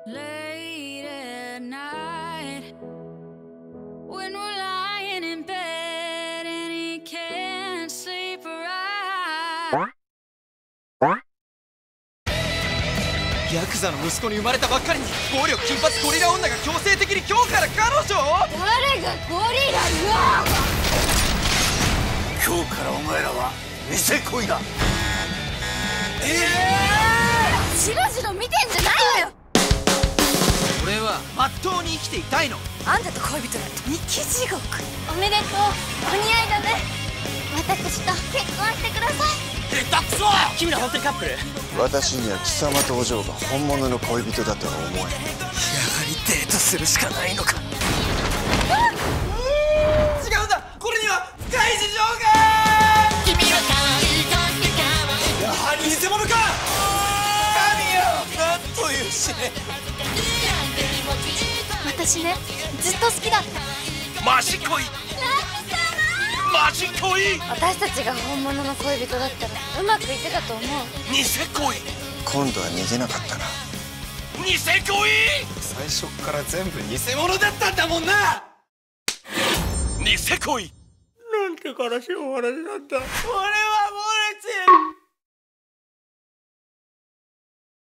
Late at night, when we're lying in bed and he can't sleep right. ヤクザの息子に生まれたばっかりに暴力金髪ゴリラ女が強制的に今日から彼女を。 誰がゴリラよ。 今日からお前らはニセ恋だ。 しろしろ見てんじゃないわよ。 俺はまっとうに生きていたいの。 あんたと恋人なんて生き地獄。おめでとう。お似合いだね。私と結婚してください。 下手くそ。君ら本当にカップル？ 私には貴様とお嬢が本物の恋人だとは思えない。やはりデートするしかないのか。 違うんだ、これには深い事情が。君はやはり偽物か。神よ、なんという試練。 私ね、ずっと好きだった。 マジ恋。マジ恋。 私たちが本物の恋人だったらうまくいってたと思う。 偽恋。 今度は逃げなかったな。 偽恋。最初から全部偽物だったんだもんな。偽恋。なんて悲しいお話なんだ。俺は